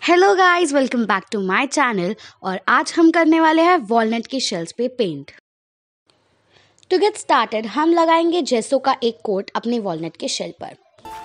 Hello guys, welcome back to my channel. और आज हम करने वाले हैं वॉलनट के शेल्स पे पेंट। टू गेट स्टार्टेड हम लगाएंगे जेसो का एक कोट अपने वॉलनट के शेल पर।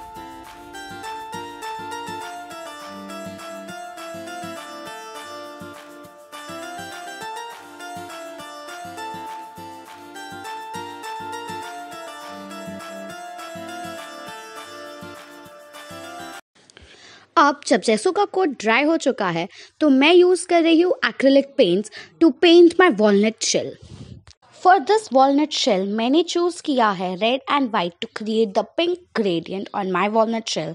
अब जब जेसो का कोट ड्राई हो चुका है तो मैं यूज कर रही हूँ acrylic paints to paint my walnut shell. For this walnut shell मैंने चूज किया है red and white to create the pink gradient on my walnut shell.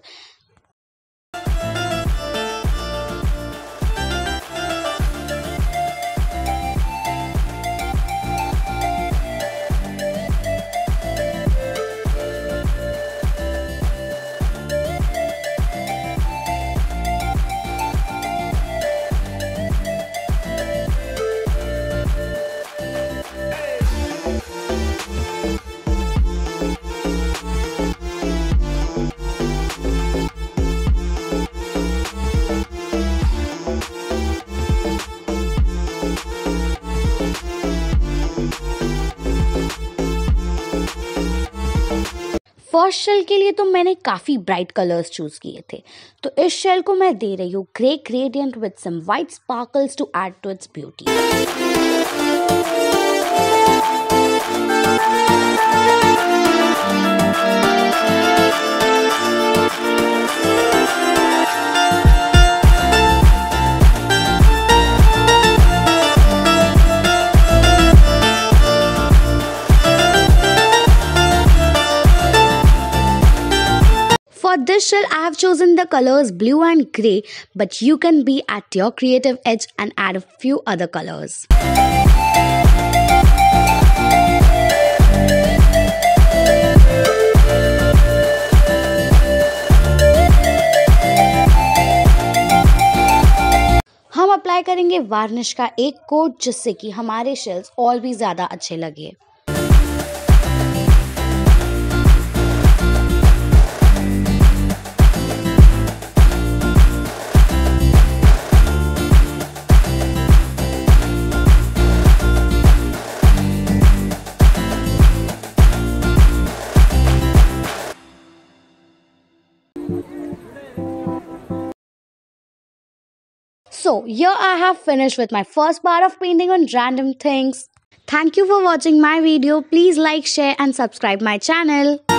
First shell के लिए तो मैंने काफ़ी ब्राइट कलर्स चूज़ किए थे, तो इस शेल को मैं दे रही हूँ grey gradient with some white sparkles to add to its beauty. For this shell, I have chosen the colors blue and grey, but you can be at your creative edge and add a few other colors. हम apply करेंगे varnish का एक coat जिससे कि हमारे shells और भी ज़्यादा अच्छे लगे। So here I have finished with my first part of painting on random things. Thank you for watching my video. Please like, share and subscribe my channel.